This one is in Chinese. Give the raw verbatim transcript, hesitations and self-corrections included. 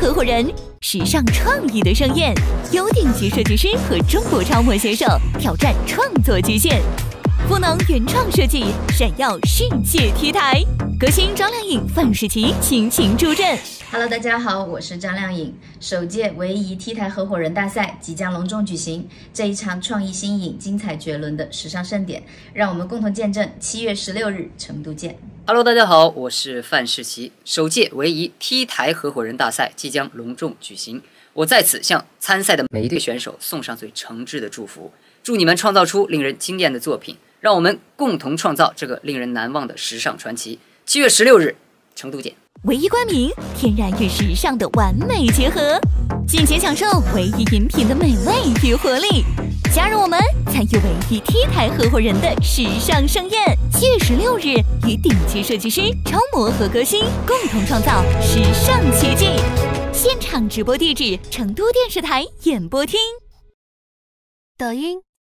合伙人，时尚创意的盛宴，由顶级设计师和中国超模携手挑战创作极限，赋能原创设计，闪耀世界 T 台。歌星张靓颖、范世琦倾情助阵。 Hello， 大家好，我是张靓颖。首届唯一 T 台合伙人大赛即将隆重举行，这一场创意新颖、精彩绝伦的时尚盛典，让我们共同见证。七月十六日，成都见。 Hello， 大家好，我是范世琦。首届唯一 T 台合伙人大赛即将隆重举行，我在此向参赛的每一对选手送上最诚挚的祝福，祝你们创造出令人惊艳的作品，让我们共同创造这个令人难忘的时尚传奇。七月十六日，成都见。 唯一冠名，天然与时尚的完美结合，尽情享受唯一饮品的美味与活力。加入我们，参与唯一 T 台合伙人的时尚盛宴。七月十六日，与顶级设计师、超模和歌星共同创造时尚奇迹。现场直播地址：成都电视台演播厅。 抖音、